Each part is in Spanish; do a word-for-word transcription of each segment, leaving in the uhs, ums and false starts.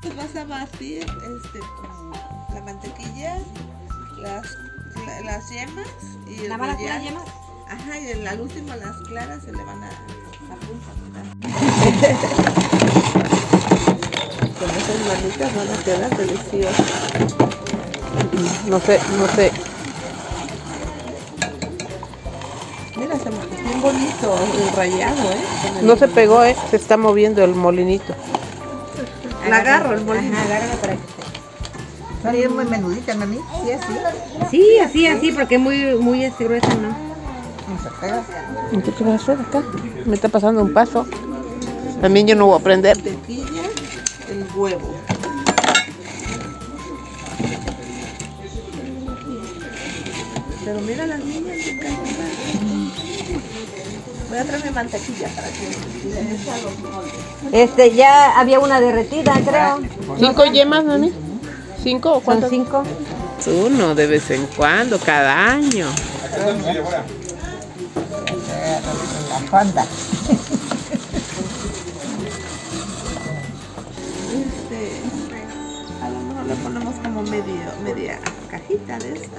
Pues vas a batir este, con la mantequilla, las, la, las yemas y el ¿Nada más las rallado. yemas? Ajá, y el, al último las claras se le van a, a punta. Con esas manitas van a quedar deliciosas. No sé, no sé. Mira, se es bien bonito el rallado, ¿eh? No se pegó, ¿eh? Se está moviendo el molinito. La agarro el molino. Ajá, agárrala para que Son bien muy menuditas, mami. Sí, así. Sí, así, así, porque es muy, muy este, gruesa, ¿no? Vamos a pegar. ¿Entonces qué vas a hacer acá? Me está pasando un paso. También yo no voy a aprender. Mantequilla, el huevo. Pero mira las niñas que encantan. Voy a traerme mantequilla para que le eche a los moldes. Este, ya había una derretida, creo. ¿Cinco yemas, mami? ¿Cinco o Son cuántas? cinco. Uno de vez en cuando, cada año. La Honda. Este, a lo mejor le ponemos como medio, media cajita de esta.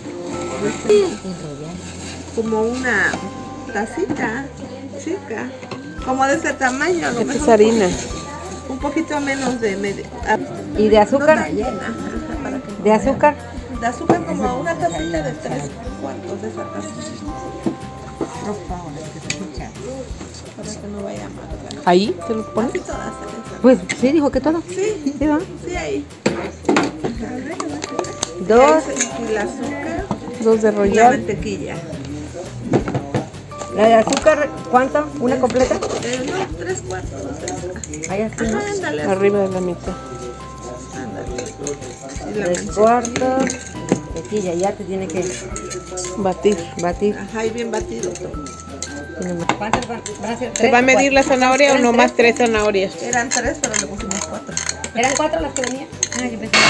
Como una tacita chica, como de ese tamaño. A lo Esta es mejor harina. un poquito menos de medio. ¿Y de azúcar? No está llena, ajá, para que- ¿De azúcar? de azúcar como una tacita de tres cuartos de esa tacita. Para que no vaya mal. ¿Ahí se lo pone? Así todas se les- Pues sí, dijo que todo. Sí, Sí, va. sí, ahí. Dos. Y el azúcar Dos de y la royal. mantequilla. ¿La de azúcar cuánto? ¿Una completa? Eh, no, tres cuartos. Tres. Ahí está, ¿no? Ajá, ándale. Arriba de la mitad. Ándale. Y la Tres mantequilla. cuartos. Tequilla, ya te tiene que Batir. batir. Ajá, y bien batido todo. ¿Cuántas van, van a ser? ¿Se va a medir la zanahoria o nomás tres zanahorias? Eran tres, pero le pusimos cuatro. ¿Eran cuatro las que venía? Ah, yo pensé.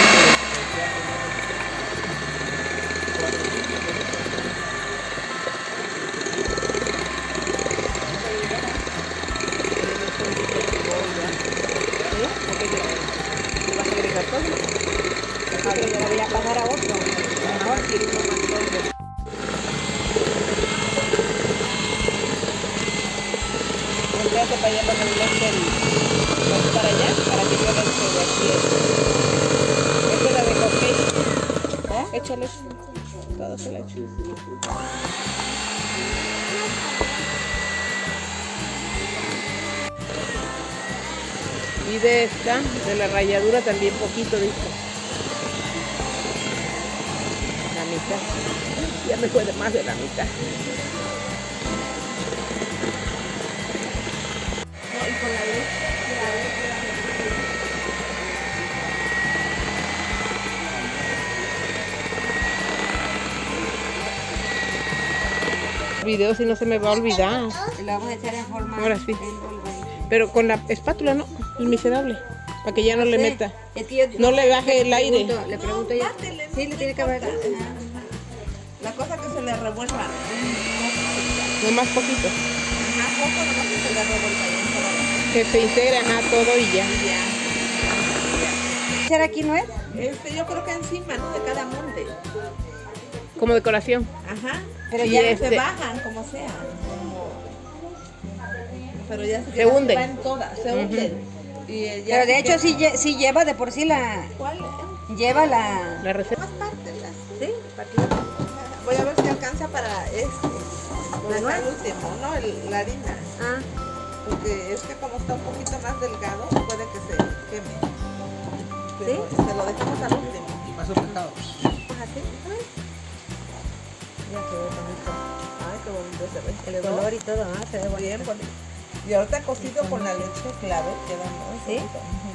Le voy a pasar a otro. Mejor sí. Entonces para allá para el lente para allá, para que yo le eche de aquí. Esta es la de café. ¿Eh? Échale. Todo se le echa. Y de esta, de la ralladura también poquito, dijo. La mitad. Ya me fue de más de la mitad. Video si no se me va a olvidar. Y lo vamos a echar en forma. Ahora sí. en polvo ahí. Pero con la espátula no, el miserable. Para que ya no le Sí, meta. es que yo- No le baje el le aire. pregunto- Le pregunto ya. Sí, le tiene que haber. La cosa que se le revuelva. No más poquito. Ajá, poco nomás que se le revuelva. Ya se va. Que se integre ajá, todo y ya. ¿Echar aquí no es? Este, yo creo que encima, ¿no? De cada molde. Como decoración. Ajá. Pero Y ya se este- bajan, como sea. Como- Pero ya se, Se ya hunden. van todas, se hunden. Y eh, ya Pero de se hecho queda- sí, lle- sí lleva de por sí la... ¿Cuál? Lleva la... La receta. Más pártelas. Sí, pártelas. Voy a ver si alcanza para este. ¿La El nuez? último, ¿no? El- la harina. Ah, Porque es que como está un poquito más delgado, puede que se queme. Pero ¿Sí? se lo dejamos al último. Pasó pescado. Así. Ay, ya se ve bonito. ay, qué bonito se ve. El color y todo, ah, se ve bonito. Bien bonito. Y ahorita cocido con la leche clave queda muy ¿Sí? bonito. Ujú.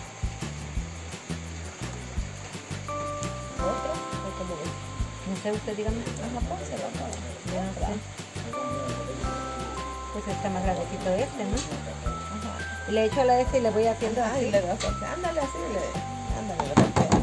¿Otro? ¿O cómo ves? No sé, usted dígame. Ajá, pónselo, ¿no? Yo no sé. Pues está más grandecito este, ¿no? Ajá. Y le echo a la este y le voy haciendo Ah, y así. le das así. Ándale así, le, ándale, le golpea.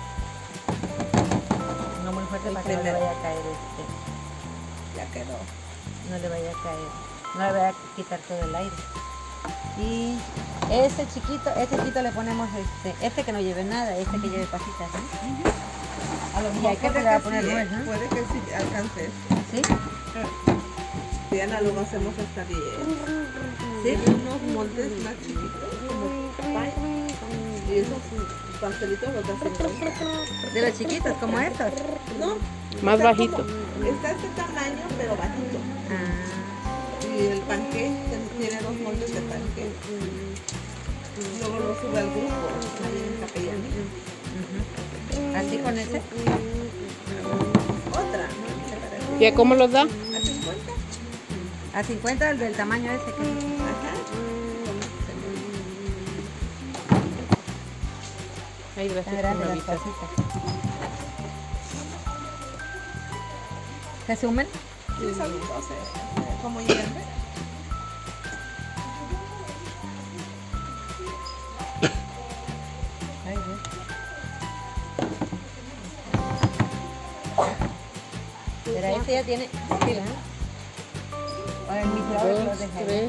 No muy fuerte El para que no le primero. vaya a caer este. Ya quedó. no le vaya a caer, no le vaya a quitar todo el aire. Y este chiquito, este chiquito le ponemos este, este que no lleve nada, este que lleve pajitas, ¿no? A lo Y mejor hay que puede le va a que poner sí, nuez, ¿no? puede que sí alcance esto. ¿Sí? Diana, luego hacemos hasta diez. ¿Sí? Unos moldes más chiquitos, como pie. Y esos pastelitos los de cincuenta. De los chiquitos, como estos. No. Más está bajito. como- está este tamaño, pero bajito. Ah, Y el panqué tiene dos moldes de panqué. Luego lo sube al grupo, ahí en Capellanía. así con ese. Otra, ¿no? ¿Y a cómo los da? ¿A cincuenta? A cincuenta el del tamaño ese que. Ajá. Ay, gracias. Tan grande por las avisar. cositas. ¿Se sumen? Sí, solitos, eh, como hierve. Ay, Dios. Pero este ya tiene. Sí, ¿verdad? O el microondas lo Dos, dejaré. tres.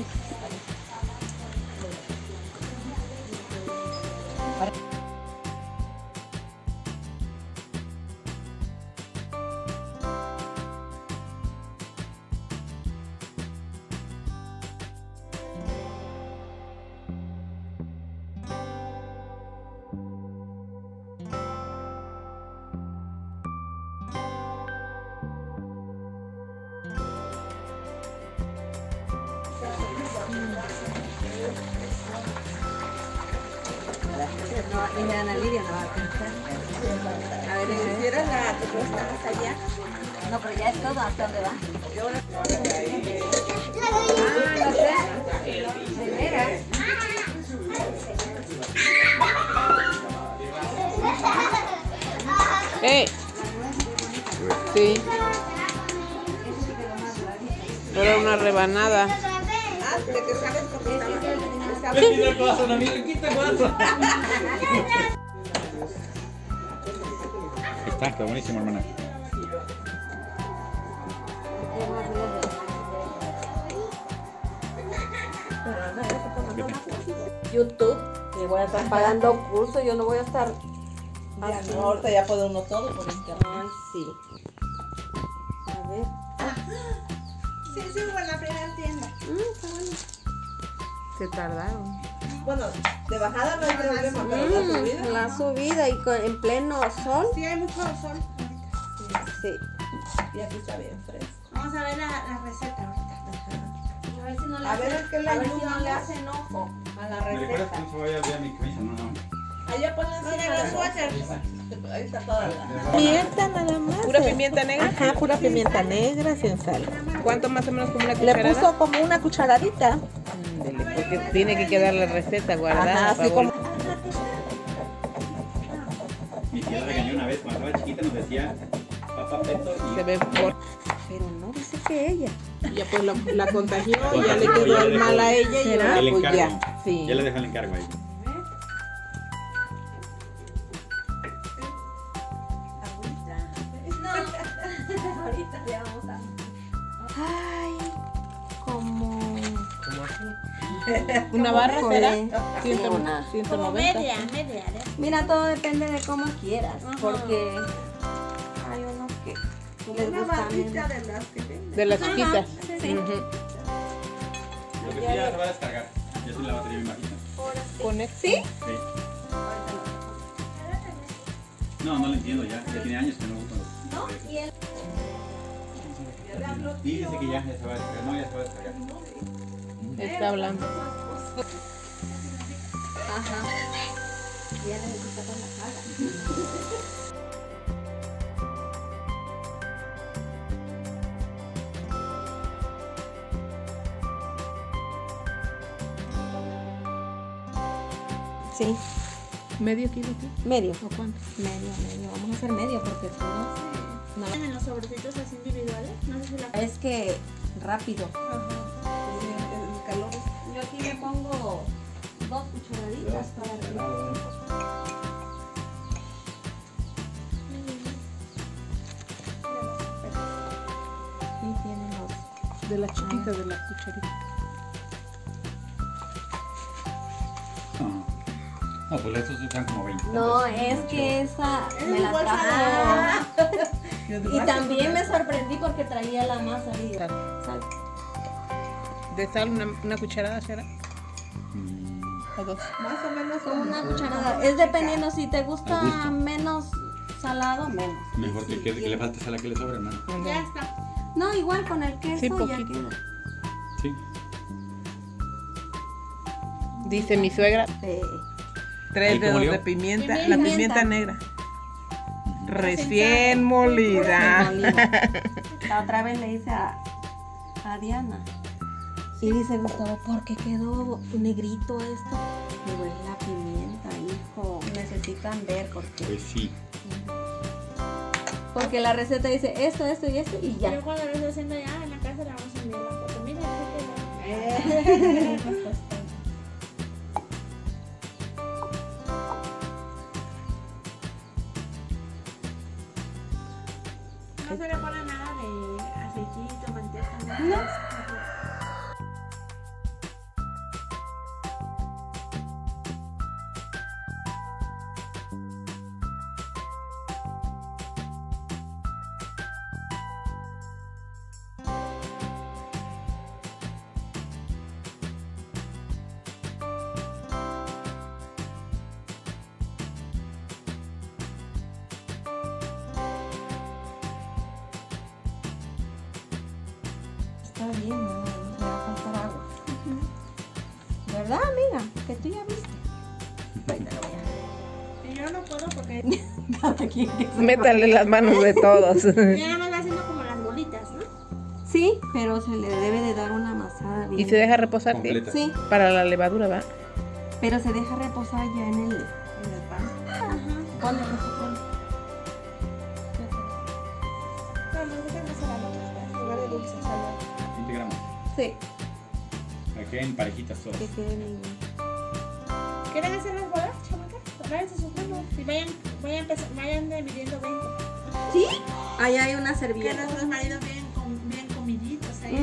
No, y la Ana Lidia no va a alcanzar. A ver, Si a ver. hiciera la propuesta más allá, No, pero ya es todo. ¿Hasta dónde va? yo la Ah, no sé. ¿De veras? ¡Eh! Sí. Era una rebanada. Ah, de que sabes porque estaba. Mira el corazón, amigo, quita el corazón. Está, está buenísimo, hermana. YouTube, que voy a estar pagando curso, yo no voy a estar. Ya, no, ahorita ya puede uno todo por internet. Ay, sí. A ver. Sí, sí, hubo en la primera tienda. Se tardaron. Bueno, de bajada no hay problema, pero la subida. Mm, la subida y con- en pleno sol. Sí, hay mucho sol. Sí. Y aquí está bien fresco. Vamos a ver la, la receta ahorita. A ver si no le A ver, hace, es que le a ver si no ayudamos. le hace enojo a la ¿Me recuerdas receta. que no se vaya a ver mi camisa? No, no. Allá ponen No, de los suéteres. Ahí está toda la. Pimienta nada más. ¿Pura pimienta negra? Ajá, pura pimienta negra sin sal. ¿Cuánto más o menos como una Le cucharada? puso como una cucharadita. Ándele, porque tiene que quedar la receta guardada. Ajá, así para como. Mi tía la regañó una vez cuando estaba chiquita, nos decía papá peto y Se ve por... Pero no dice que ella. Ya pues la, la contagió, Contagió, ya le ya quedó le el dejó. mal a ella y ¿Será? ahora el pues encargo. ya. Sí. Ya le dejó el encargo ahí. No, ahorita ya vamos a. Ay, como. ¿Una barra será? Híjole. Ciento- Una. ciento Como noventa. media, media, ¿eh? Mira, todo depende de cómo quieras. Ajá. Porque hay unos que les Una gustan. barrita de las que venden. De las chiquitas. Sí. Ujú. Lo que sí ya se va a descargar. Ya sin la batería, me imagino. Pone- ¿Sí? Sí. No, no lo entiendo ya. Ya tiene años que no uso. ¿No? Y el Y dice que ya, ya se va a descargar. No, ya se va a descargar. Está hablando. Ajá. Ya les gusta con la cara. Sí, ¿Medio kilo? ¿Qué? medio. ¿O cuánto? Medio, medio. Vamos a hacer medio porque si no, no. ¿Tienen los sobrecitos así individuales? No sé si la. Es que rápido. Ajá. Sí, el calor es. Yo aquí le pongo dos cucharaditas para que. Y tienen los. De la chiquita, de la cucharita. No, no pues estos están como veinte. No, es que esa me la trajo. Y también me sorprendí porque traía la masa ahí. Sal. Sal. De sal, una, una cucharada será. Mm, O dos. Más o menos Con una cucharada. Es dependiendo si te Al gusta gusto. menos salado, menos. Mejor que, Sí, que, que bien. le falte sal a que le sobre, hermano. Ya está. No, igual con el queso Sí, ya poquito. queda. Sí. Dice mi suegra. Eh, Tres Ahí, ¿cómo dedos lió? de pimienta. Pimienta. La pimienta negra. Recién molida. molida. La otra vez le hice a, a Diana. Y dice Gustavo, ¿por qué quedó negrito esto? Digo, es la pimienta, hijo. Necesitan ver porque, Pues sí. porque la receta dice esto, esto y esto y ya. Yo cuando lo estoy haciendo ya en la casa le vamos a enviar la foto. Mira, aquí quedó. No se le pone nada de aceitito, manteca, nada. No. Está bien, no, le va a faltar agua. ¿Verdad, amiga? Que tú ya viste. Y yo no puedo porque Cada quien que se- Métanle las manos de todos. ya nada más va haciendo como las bolitas, ¿no? Sí, pero se le debe de dar una amasada bien. Y se deja reposar Completa. Sí, para la levadura, ¿va? pero se deja reposar ya en el, en el pan. Ajá. Ponle, ponle. Pero no sé qué más será lo en lugar de dulce, salado. veinte gramos. Sí, Para que queden parejitas todas. que queden igual. ¿Quieren hacer las bolas, chamacas? Váyanse sus manos y vayan, vayan, empezar- vayan dividiendo veinte. ¿Sí? Ahí hay una Que servilleta. nuestros maridos bien, com- bien comiditos ahí.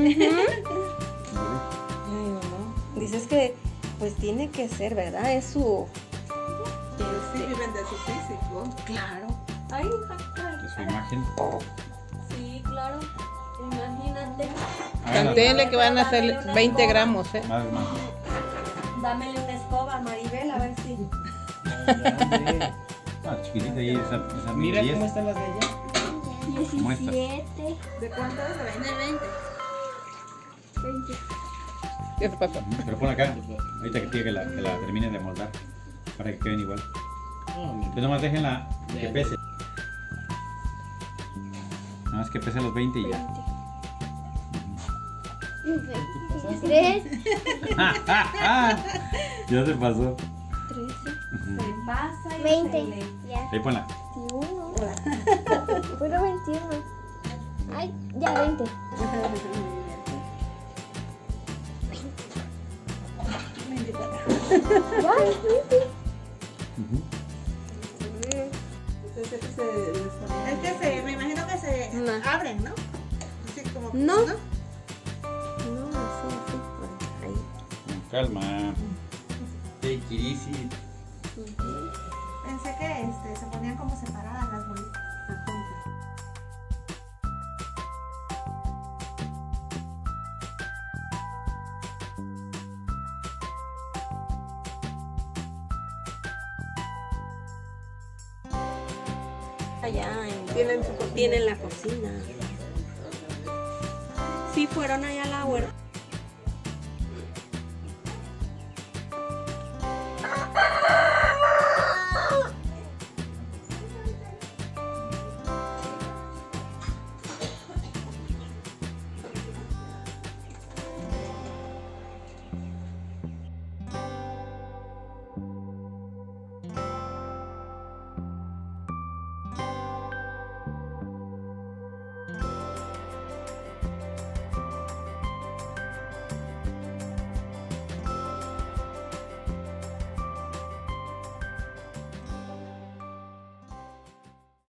Ay, no. Dices que pues tiene que ser, ¿verdad? Es su... sí viven de su físico. Claro. Ay, hija, ay. De su imagen. Sí, claro. Imagínate. Cantéenle que van a hacer veinte gramos, ¿eh? Más, más. Dámele una escoba, Maribel, a ver si... Ah, chiquitita ahí esa, esa Mira diez. cómo están las de ella. Muestra. diecisiete. ¿De cuánto es? De veinte. De veinte. veinte. ¿Qué se pasó? Pero pon acá, ahorita que tiene que la, que la termine de moldar. Para que queden igual. Entonces nomás déjenla que pese. Nada más que pese los veinte y ya. Tres. Ya se pasó. Se pasa y veinte. se le... Ya. Ahí ponla. veintiuno. Puro veintiuno. Ay, ya veinte. Ya, veinte. Entonces, ¿qué se Es que se, me imagino que se No. abren, ¿no? Así como. No. No, así, así. por ahí. Con calma. Take it easy. Pensé que este, se ponían como separadas las bolitas. Allá en... Tienen su cocina. Tienen la cocina. Sí, fueron allá a la huerta.